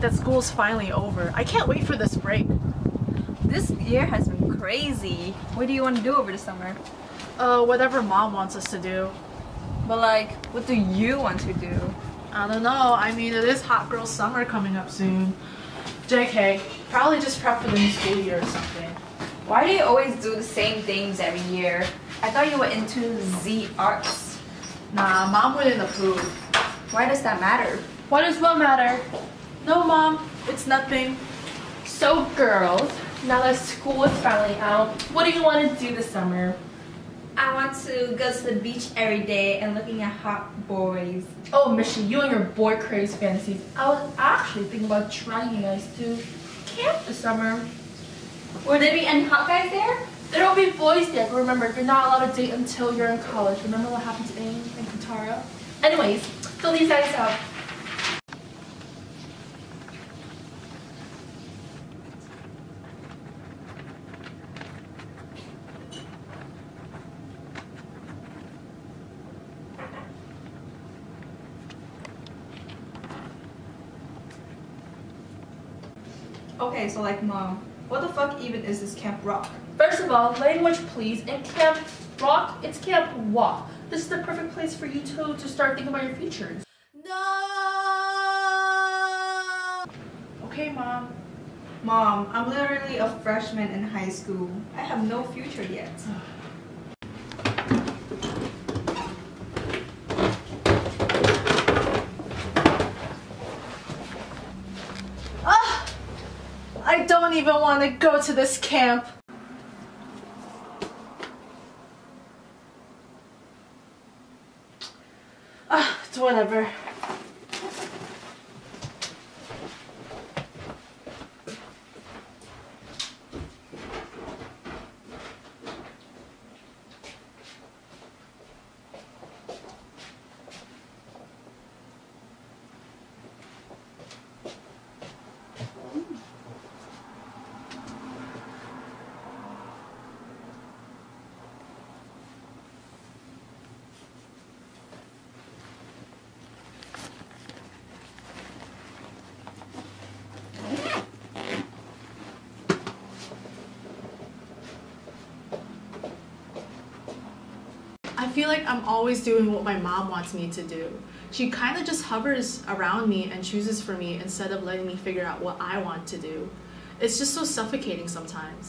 that school's finally over. I can't wait for this break. This year has been crazy. What do you want to do over the summer? Whatever mom wants us to do. But like, what do you want to do? I don't know. I mean, it is hot girl summer coming up soon. JK, probably just prep for the new school year or something. Why do you always do the same things every year? I thought you were into Z arts. Nah, mom wouldn't approve. Why does that matter? Why does what matter? No, mom, it's nothing. So girls, now that school is finally out, what do you want to do this summer? I want to go to the beach every day and looking at hot boys. Oh, Mishi, you and your boy craze fantasies. I was actually thinking about trying you guys to camp this summer. Will there be any hot guys there? There will be boys there, but remember, you're not allowed to date until you're in college. Remember what happened to Aang and Katara? Anyways, fill these guys out. Okay, so like mom, what the fuck even is this Camp Rock? First of all, language please. In Camp Rock, it's Camp Walk. This is the perfect place for you to start thinking about your futures. No! Okay, mom. Mom, I'm literally a freshman in high school. I have no future yet. I don't even want to go to this camp. It's whatever. I feel like I'm always doing what my mom wants me to do. She kind of just hovers around me and chooses for me instead of letting me figure out what I want to do. It's just so suffocating sometimes.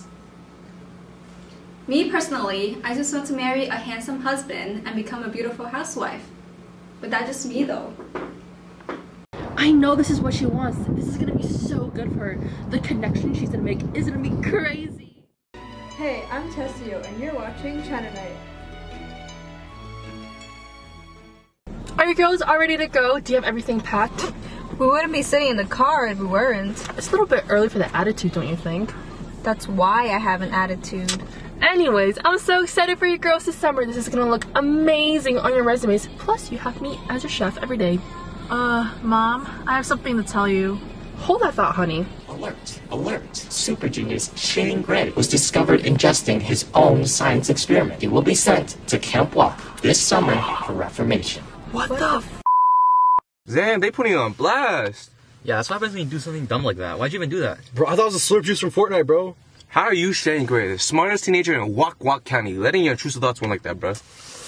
Me personally, I just want to marry a handsome husband and become a beautiful housewife. But that's just me though. I know this is what she wants. This is gonna be so good for her. The connection she's gonna make is gonna be crazy. Hey, I'm Tessio and you're watching China Night. Are you girls all ready to go? Do you have everything packed? We wouldn't be sitting in the car if we weren't. It's a little bit early for the attitude, don't you think? That's why I have an attitude. Anyways, I'm so excited for you girls this summer. This is gonna look amazing on your resumes. Plus, you have me as your chef every day. Mom, I have something to tell you. Hold that thought, honey. Alert! Alert! Super genius Shane Gray was discovered ingesting his own science experiment. He will be sent to Camp Walk this summer for reformation. What the f? Zan, they putting you on blast. Yeah, that's what happens when you do something dumb like that. Why'd you even do that? Bro, I thought it was a slurp juice from Fortnite, bro. How are you Shane Gray, the smartest teenager in Wak Wak County, letting your intrusive thoughts run like that, bro?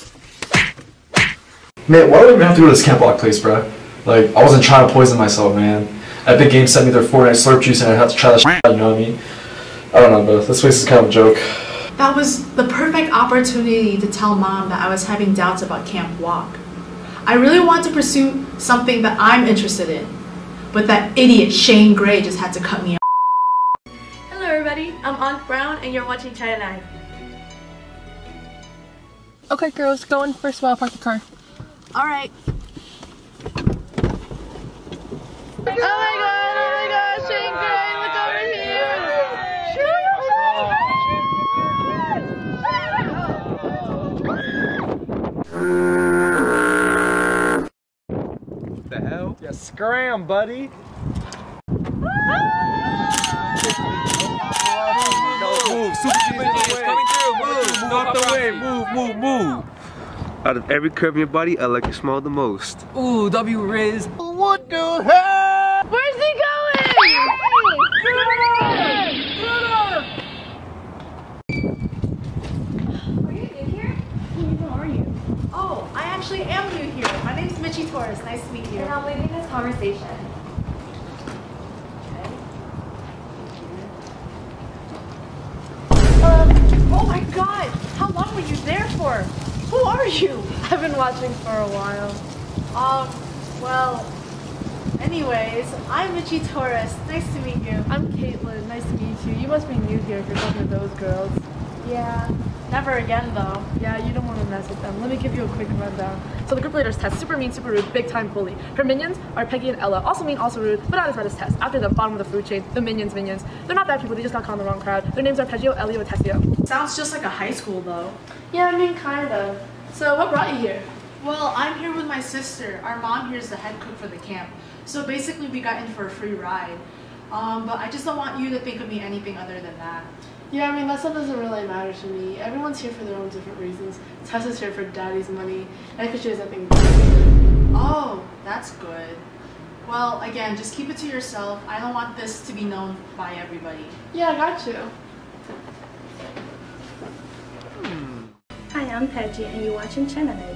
Man, why do we even have to go to this Camp Walk place, bro? Like, I wasn't trying to poison myself, man. Epic Games sent me their Fortnite slurp juice and I had to try that shit, you know what I mean? I don't know, bro. This place is kind of a joke. That was the perfect opportunity to tell mom that I was having doubts about Camp Walk. I really want to pursue something that I'm interested in, but that idiot Shane Gray just had to cut me off. Hello everybody, I'm Aunt Brown and you're watching China Night. Okay, girls, go in first while I park the car. Alright. Oh my god, Shane Gray, look over What the hell? Yeah, scram, buddy. Move, super genius coming through, move out the way, move. Out of every curve in your body, I like your smile the most. Ooh, W Riz. Where's he going? Are you new here? Who are you? Oh, I actually am new here. My name's Michi Torres. Nice to meet you. And I'm leading this conversation. Oh my god! How long were you there for? Who are you? I've been watching for a while. Well, anyways, I'm Michi Torres. Nice to meet you. I'm Caitlin. Nice to meet you. You must be new here if you're talking to those girls. Yeah, never again though. Yeah, you don't want to mess with them. Let me give you a quick rundown. So the group leader's Tess, super mean, super rude, big time bully. Her minions are Peggy and Ella, also mean, also rude, but not as bad as Tess. After the bottom of the food chain, the minions. They're not bad people, they just got caught in the wrong crowd. Their names are Peggio, Elio, and Tessio. Sounds just like a high school though. Yeah, I mean, kind of. So what brought you here? Well, I'm here with my sister. Our mom here is the head cook for the camp. So basically we got in for a free ride. But I just don't want you to think of me anything other than that. Yeah, I mean, that stuff doesn't really matter to me. Everyone's here for their own different reasons. Tess is here for daddy's money, and because she has nothing better. Oh, that's good. Well, again, just keep it to yourself. I don't want this to be known by everybody. Yeah, I got you. Hi, I'm Peggy, and you're watching Channel 8.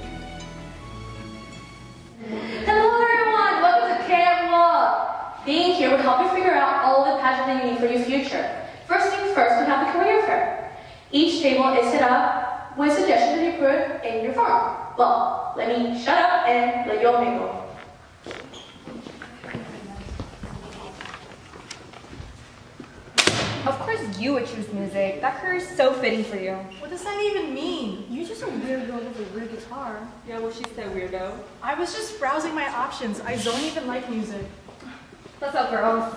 Hello everyone, welcome to Camp Walk. Being here will help you figure out all the passions that you need for your future. First things first, we have the career fair. Each table is set up with suggestions that you put in your form. Well, let me shut up and let you all mingle. Of course you would choose music. That career is so fitting for you. What does that even mean? You're just a weird girl with a weird guitar. Yeah, well, she said weirdo. I was just browsing my options. I don't even like music. What's up, girls?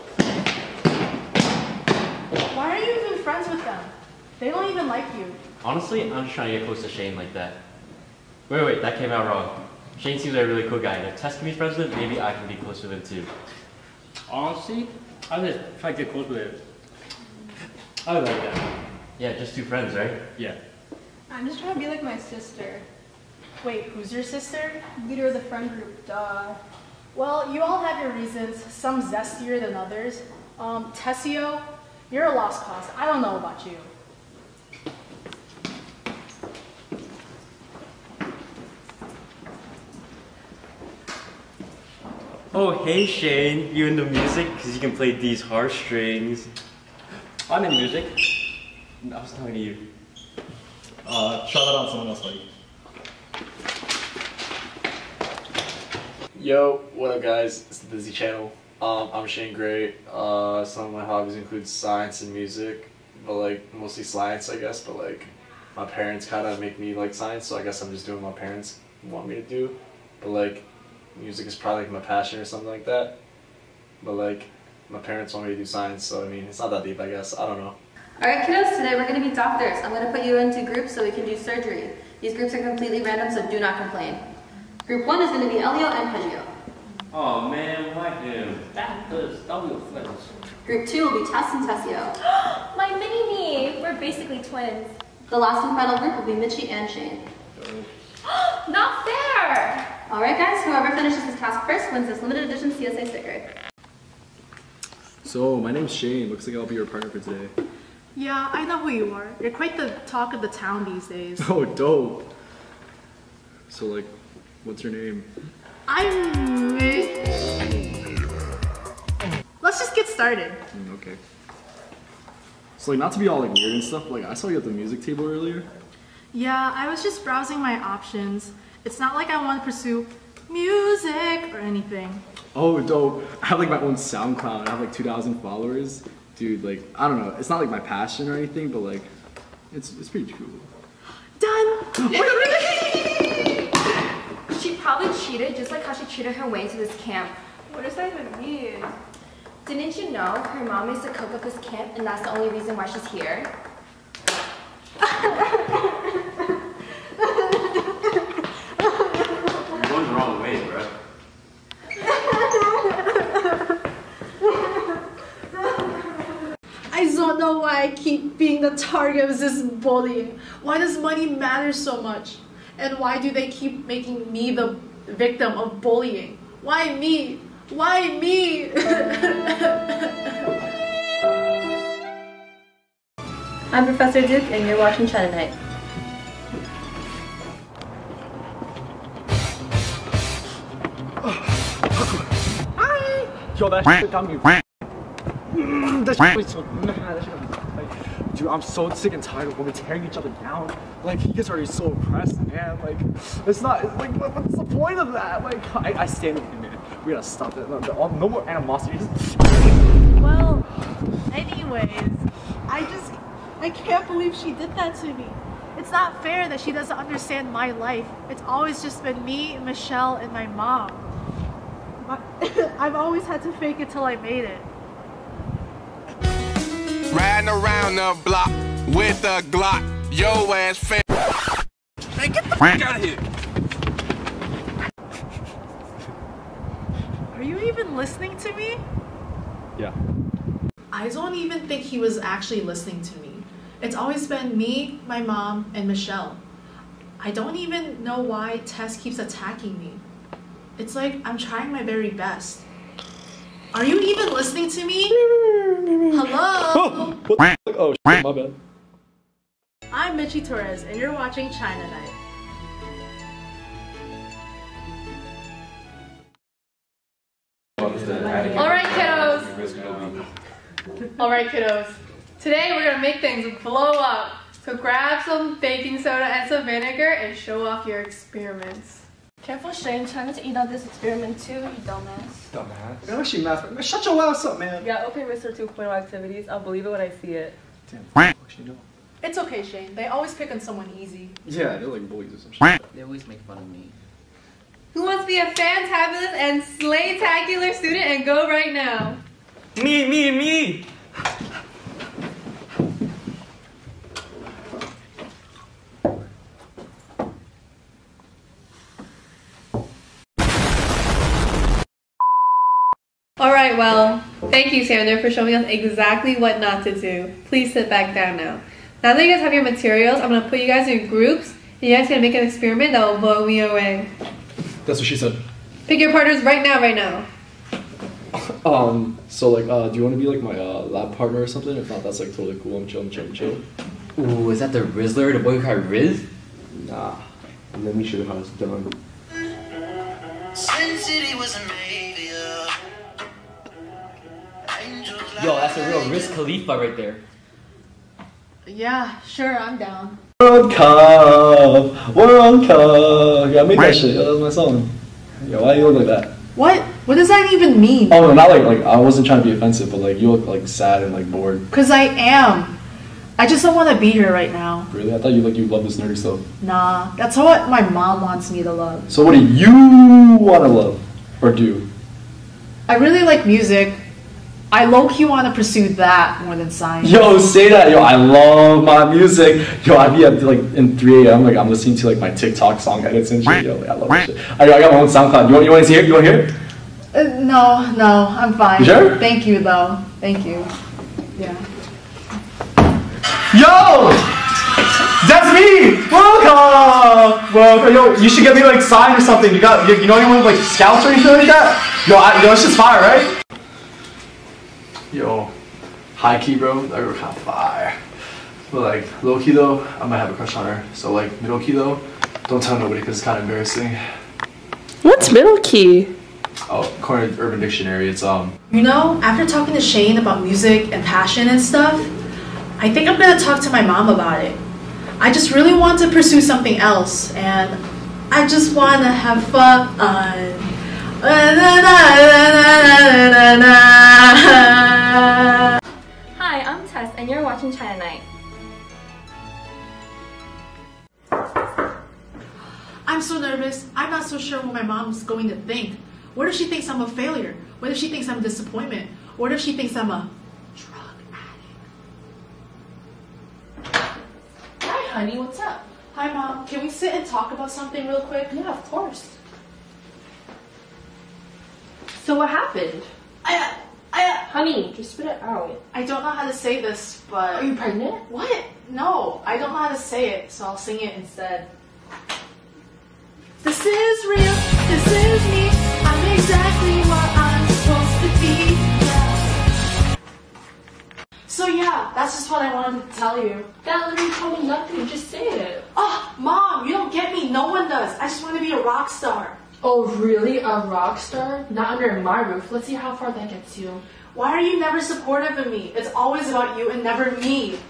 Why are you even friends with them? They don't even like you. Honestly, I'm just trying to get close to Shane like that. Wait, that came out wrong. Shane seems like a really cool guy, and if Tess can be friends with him, maybe I can be close with him too. Honestly, I just try to get close with him. I like that. Yeah, just two friends, right? Yeah. I'm just trying to be like my sister. Wait, who's your sister? Leader of the friend group, duh. Well, you all have your reasons, some zestier than others. Tessio, you're a lost cause. I don't know about you. Oh, hey Shane, you into music? Because you can play these harsh strings. I'm in music. I was talking to you. Try that on someone else, buddy. Yo, what up guys? It's the Busy Channel. I'm Shane Gray. Some of my hobbies include science and music, but like mostly science, I guess. But like my parents kind of make me like science, so I guess I'm just doing what my parents want me to do. But like music is probably like my passion or something like that. But like my parents want me to do science, so I mean it's not that deep, I guess. I don't know. Alright kiddos, today we're going to be doctors. I'm going to put you into groups so we can do surgery. These groups are completely random, so do not complain. Group 1 is going to be Elio and Peggio. Oh man, why him? That'll be offense. Group 2 will be Tess and Tessio. My mini-me! We're basically twins. The last and final group will be Michi and Shane. Not fair! Alright guys, whoever finishes this task first wins this limited edition CSA sticker. So, my name's Shane. Looks like I'll be your partner for today. Yeah, I know who you are. You're quite the talk of the town these days. Oh, dope. So, like, what's your name? I'm Mitch. Let's just get started. Okay. So, like, not to be all like weird and stuff, but, like, I saw you at the music table earlier. Yeah, I was just browsing my options. It's not like I want to pursue music or anything. Oh, dope. I have like my own SoundCloud. I have like 2,000 followers. Dude, like, I don't know. It's not like my passion or anything, but like, it's pretty cool. Done! She probably cheated just like how she cheated her way into this camp. What does that even mean? Didn't you know her mom is the cook of this camp and that's the only reason why she's here? You're going the wrong way, bro. I don't know why I keep being the target of this bullying. Why does money matter so much? And why do they keep making me the victim of bullying? Why me? Why me? Alright I'm Professor Duke, and you're watching China Night. Yo, that shit got me. That shit was so mad. That shit got me. Like, dude, I'm so sick and tired of women tearing each other down. Like, you guys are so oppressed, man. Like, it's not. It's like, what's the point of that? Like, I stand with you, man. We gotta stop that. No more animosity. Well, anyways, I can't believe she did that to me. It's not fair that she doesn't understand my life. It's always just been me, Michelle, and my mom. I've always had to fake it till I made it. Riding around the block with a Glock, yo ass fan. Man, get the fuck out of here. Are you even listening to me? Yeah. I don't even think he was actually listening to me. It's always been me, my mom, and Michelle. I don't even know why Tess keeps attacking me. It's like I'm trying my very best. Are you even listening to me? Hello? What the? Oh shit, my bad. I'm Michi Torres, and you're watching China Night. Alright kiddos, today we're gonna make things blow up. So grab some baking soda and some vinegar and show off your experiments. Careful, Shane, trying to eat on this experiment too, you dumbass. Dumbass. Man, she math. Man, shut your ass up, man. Yeah, okay, Mr. 2.0 activities. I'll believe it when I see it. Damn, what the fuck she know? It's okay, Shane. They always pick on someone easy. Yeah, they're like bullies or some shit. They always make fun of me. Who wants to be a fantabulous and slaytacular student and go right now? Me! Alright, well, thank you, Sander, for showing us exactly what not to do. Please sit back down now. Now that you guys have your materials, I'm going to put you guys in groups, and you guys can make an experiment that will blow me away. That's what she said. Pick your partners right now. So like, do you want to be like my lab partner or something? If not, that's like totally cool. I'm chill. Ooh, is that the Rizzler, the boy who cried Riz? Nah. Let me show you how it's done. Yo, that's a real Riz Khalifa right there. Yeah, sure, I'm down. World Cup! Yeah, I made that shit. That was my song. Yo, why do you look like that? What? What does that even mean? Oh no, not like I wasn't trying to be offensive, but like you look like sad and like bored. Cause I am. I just don't want to be here right now. Really? I thought you love this nerdy stuff. Nah, that's what my mom wants me to love. So what do you want to love or do? I really like music. I low-key want to pursue that more than science. Yo, say that. Yo, I love my music. Yo, I'd be at like in 3 a.m. like I'm listening to like my TikTok song edits and shit. Yo, like, I love that shit. I got my own SoundCloud. You want to hear it? You want to hear it? No, I'm fine. You sure? Thank you though. Thank you. Yeah. Yo! That's me! Welcome! Yo, you should get me like signed or something. You know anyone with like scouts or anything like that? Yo, it's just fire, right? Yo, high key, bro. That girl kind of fire. But like low key though, I might have a crush on her. So like middle key though, don't tell nobody because it's kind of embarrassing. What's middle key? Oh, according to Urban Dictionary, it's You know, after talking to Shane about music and passion and stuff, I think I'm gonna talk to my mom about it. I just really want to pursue something else, and I just want to have fun. Hi, I'm Tess, and you're watching China Night. I'm so nervous. I'm not so sure what my mom's going to think. What if she thinks I'm a failure? What if she thinks I'm a disappointment? What if she thinks I'm a drug addict? Hi, honey. What's up? Hi, Mom. Can we sit and talk about something real quick? Yeah, of course. So what happened? Honey, just spit it out. I don't know how to say this, but... Are you pregnant? What? No, I don't know how to say it, so I'll sing it instead. This is real, this is me, I'm exactly what I'm supposed to be, yeah. So yeah, that's just what I wanted to tell you. That literally told me nothing. Just say it. Oh, Mom, you don't get me. No one does. I just want to be a rock star. Oh, really? A rock star? Not under my roof. Let's see how far that gets you. Why are you never supportive of me? It's always about you and never me.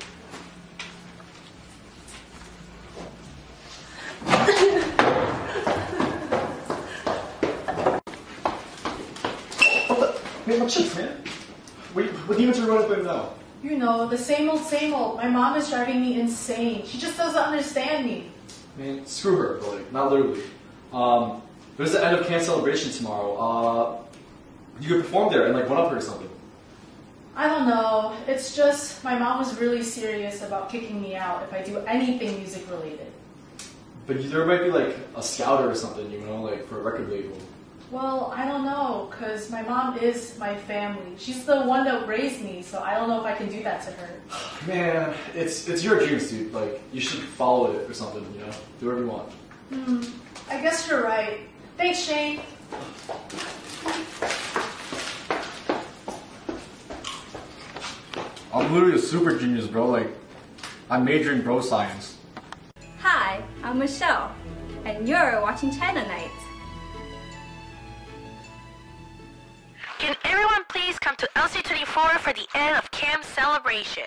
Man, my cheeks, man. What demons are you running with now? You know, the same old, same old. My mom is driving me insane. She just doesn't understand me. Man, screw her, but like, not literally. There's the end of camp celebration tomorrow. You could perform there and like one up her or something. I don't know. It's just my mom was really serious about kicking me out if I do anything music related. But there might be like a scouter or something, you know, like for a record label. Well, I don't know, because my mom is my family. She's the one that raised me, so I don't know if I can do that to her. Man, it's your dreams, dude. Like, you should follow it or something, you know? Do whatever you want. I guess you're right. Thanks, Shane. I'm literally a super genius, bro. Like, I'm majoring bro science. Hi, I'm Michelle, and you're watching China Night. Can everyone please come to LC24 for the end of camp celebration?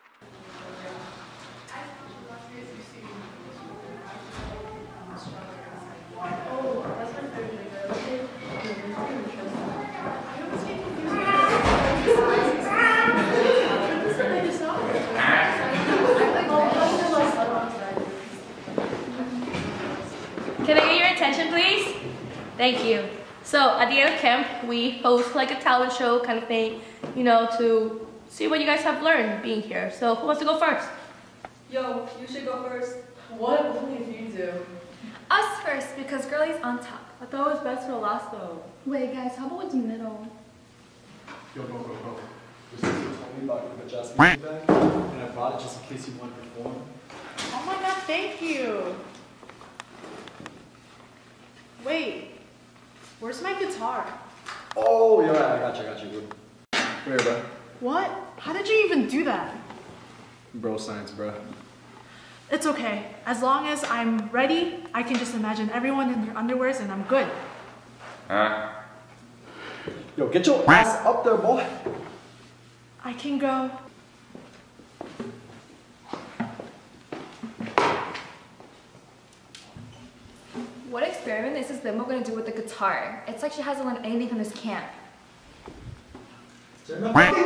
Can I get your attention, please? Thank you. So at the end of camp, we host like a talent show kind of thing, you know, to see what you guys have learned being here. So who wants to go first? Yo, you should go first. What only if you do? Us first, because girlie's on top. I thought it was best for last though. Wait, guys, how about with the middle? Yo, go. Your sister told me about your Jasmine bag, and I brought it just in case you want to perform. Oh my god, thank you. Wait, where's my guitar? Oh, yeah, I got you, bro. Come here, bro. What? How did you even do that? Bro science, bro. It's okay. As long as I'm ready, I can just imagine everyone in their underwears and I'm good. Yo, get your ass up there, boy. I can go. What experiment is this limo gonna do with the guitar? It's like she hasn't learned anything from this camp. If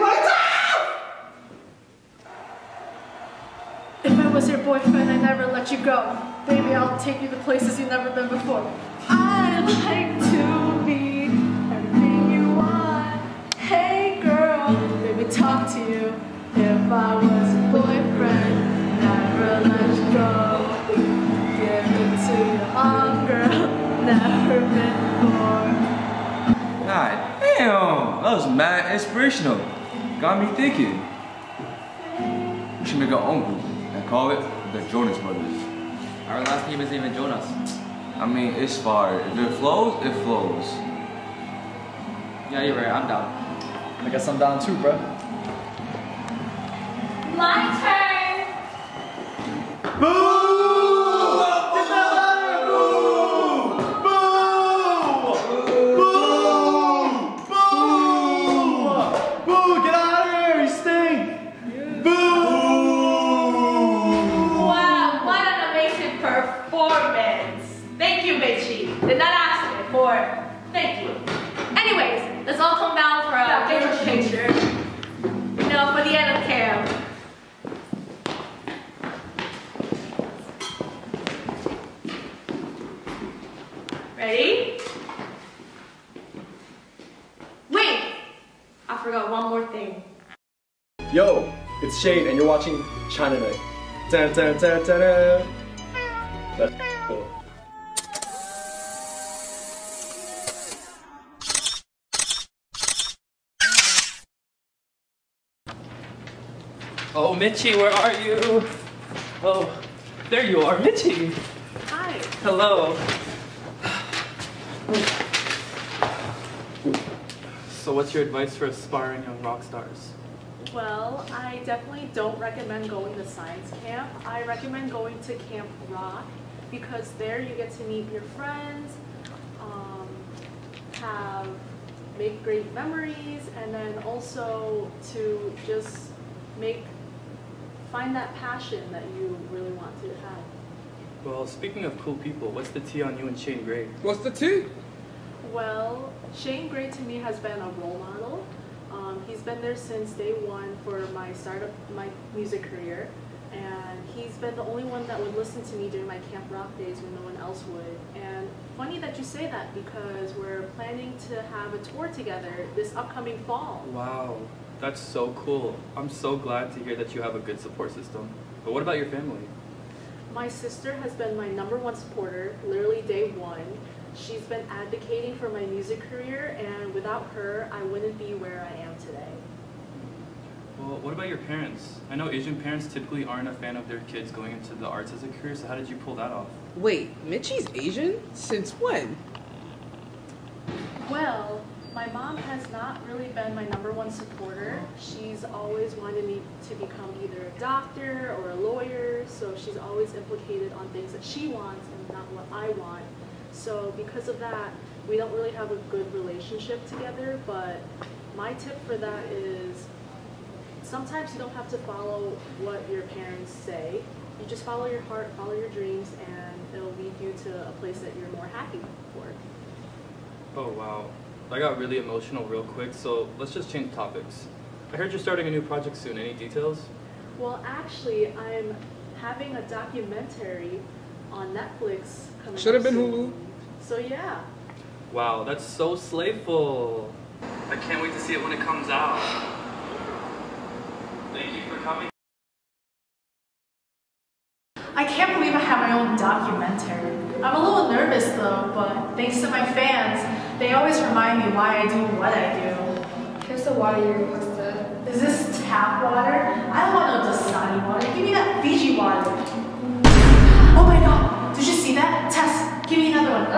I was your boyfriend, I'd never let you go. Baby, I'll take you to places you've never been before. I'd like to be everything you want. Hey girl, baby, talk to you. If I was a boyfriend, never let you go. Give it to your mom, girl, never been before. God damn, that was mad inspirational. Got me thinking. We should make our own group and call it the Jonas Brothers. Our last name isn't even Jonas. I mean, it's fire. If it flows, it flows. Yeah, you're right. I'm down. I guess I'm down too, bro. My turn! Boo! Did not ask me for thank you. Anyways, let's all come down for a picture. You know, for the end of camp. Ready? Wait! I forgot one more thing. Yo, it's Shane and you're watching China Night. Dun, dun, dun, dun, dun. That's cool. Oh, Mitchie, where are you? Oh, there you are, Mitchie. Hi. Hello. So what's your advice for aspiring young rock stars? Well, I definitely don't recommend going to science camp. I recommend going to Camp Rock because there you get to meet your friends, make great memories, and then also to just find that passion that you really want to have. Well, speaking of cool people, what's the tea on you and Shane Gray? What's the tea? Well, Shane Gray to me has been a role model. He's been there since day one for my music career, and he's been the only one that would listen to me during my Camp Rock days when no one else would. And funny that you say that because we're planning to have a tour together this upcoming fall. Wow, that's so cool. I'm so glad to hear that you have a good support system. But what about your family? My sister has been my #1 supporter, literally day one. She's been advocating for my music career, and without her, I wouldn't be where I am today. Well, what about your parents? I know Asian parents typically aren't a fan of their kids going into the arts as a career, so how did you pull that off? Wait, Mitchie's Asian? Since when? Well, my mom has not really been my #1 supporter. She's always wanted me to become either a doctor or a lawyer, so she's always implicated on things that she wants and not what I want. So because of that, we don't really have a good relationship together, but my tip for that is sometimes you don't have to follow what your parents say. You just follow your heart, follow your dreams, and it'll lead you to a place that you're more happy for. Oh, wow. I got really emotional real quick, so let's just change topics. I heard you're starting a new project soon. Any details? Well, actually, I'm having a documentary on Netflix coming Should have up been soon. Hulu. So yeah. Wow, that's so slayful. I can't wait to see it when it comes out. Thank you for coming. I can't believe I have my own documentary. I'm a little nervous though, but thanks to my fans, they always remind me why I do what I do. Here's the water you requested. Is this tap water? I don't want no Dasani water. Give me that Fiji water. Oh my god, did you see that? Tess, give me another one.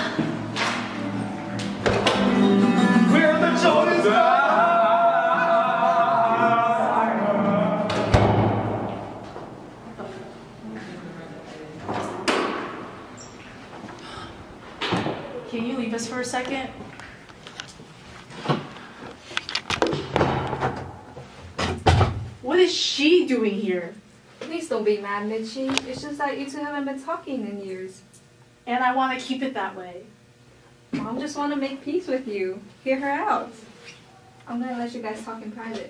We're the Jonas Can you leave us for a second? What is she doing here? Please don't be mad, Mitchie. It's just that you two haven't been talking in years. And I want to keep it that way. Mom just want to make peace with you. Hear her out. I'm gonna let you guys talk in private.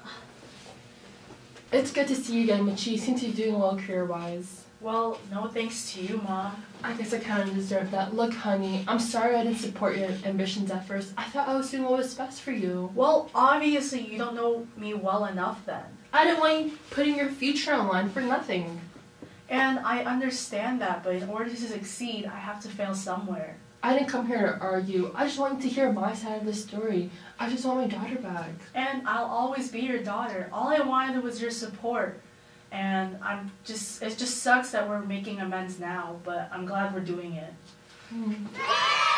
It's good to see you again, Mitchie. Seems you're doing well career-wise. Well, no thanks to you, Mom. I guess I kind of deserve that. Look, honey, I'm sorry I didn't support your ambitions at first. I thought I was doing what was best for you. Well, obviously you don't know me well enough then. I didn't want you putting your future on line for nothing. And I understand that, but in order to succeed, I have to fail somewhere. I didn't come here to argue. I just wanted to hear my side of the story. I just want my daughter back. And I'll always be your daughter. All I wanted was your support. And it just sucks that we're making amends now, but I'm glad we're doing it.